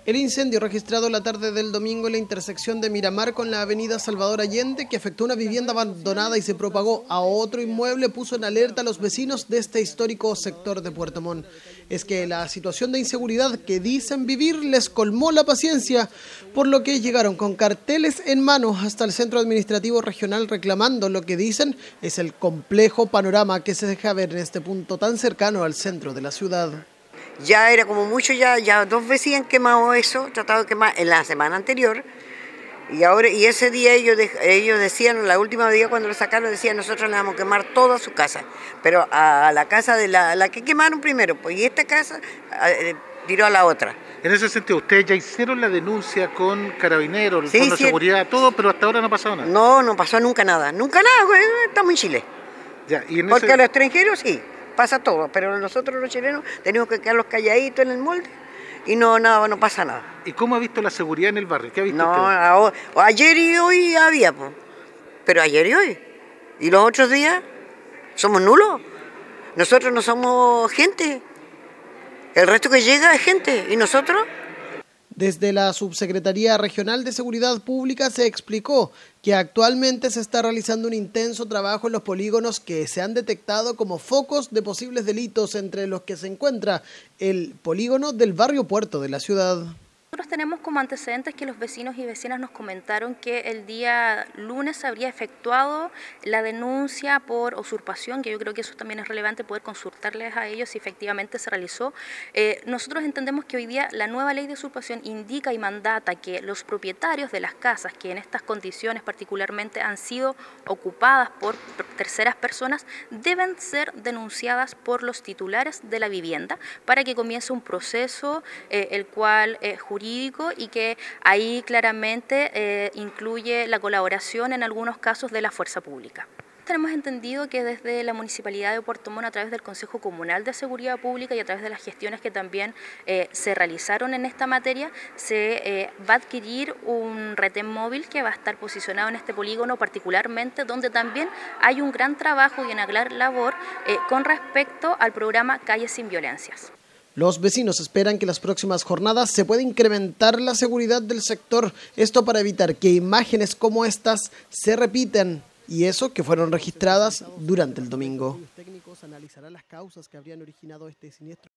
El incendio registrado la tarde del domingo en la intersección de Miramar con la avenida Salvador Allende, que afectó una vivienda abandonada y se propagó a otro inmueble, puso en alerta a los vecinos de este histórico sector de Puerto Montt. Es que la situación de inseguridad que dicen vivir les colmó la paciencia, por lo que llegaron con carteles en mano hasta el centro administrativo regional reclamando lo que dicen es el complejo panorama que se deja ver en este punto tan cercano al centro de la ciudad. Ya era como mucho, ya 2 veces han quemado eso, tratado de quemar en la semana anterior, y ese día ellos decían, la última día cuando lo sacaron, decían nosotros le vamos a quemar toda su casa, pero a la casa de la que quemaron primero, pues, y esta casa tiró a la otra. En ese sentido, ustedes ya hicieron la denuncia con Carabineros, sí, con la seguridad, todo, pero hasta ahora no ha pasado nada. No pasó nunca nada, estamos en Chile. Ya, Porque a los extranjeros sí. Pasa todo, pero nosotros los chilenos tenemos que quedarlos calladitos en el molde y no pasa nada. ¿Y cómo ha visto la seguridad en el barrio? ¿Qué ha visto usted? Ayer y hoy había, pero ayer y hoy. ¿Y los otros días? ¿Somos nulos? Nosotros no somos gente. El resto que llega es gente. ¿Y nosotros? Desde la Subsecretaría Regional de Seguridad Pública se explicó que actualmente se está realizando un intenso trabajo en los polígonos que se han detectado como focos de posibles delitos, entre los que se encuentra el polígono del barrio Puerto de la ciudad. Nosotros tenemos como antecedentes que los vecinos y vecinas nos comentaron que el día lunes se habría efectuado la denuncia por usurpación, que yo creo que eso también es relevante poder consultarles a ellos si efectivamente se realizó. Nosotros entendemos que hoy día la nueva ley de usurpación indica y mandata que los propietarios de las casas que en estas condiciones particularmente han sido ocupadas por terceras personas deben ser denunciadas por los titulares de la vivienda para que comience un proceso el cual jurídico y que ahí claramente incluye la colaboración en algunos casos de la fuerza pública. Tenemos entendido que desde la Municipalidad de Puerto Montt, a través del Consejo Comunal de Seguridad Pública y a través de las gestiones que también se realizaron en esta materia, se va a adquirir un retén móvil que va a estar posicionado en este polígono particularmente, donde también hay un gran trabajo y una gran labor con respecto al programa Calles sin Violencias. Los vecinos esperan que en las próximas jornadas se pueda incrementar la seguridad del sector, esto para evitar que imágenes como estas se repitan, y eso que fueron registradas durante el domingo. Los técnicos analizarán las causas que habrían originado este siniestro.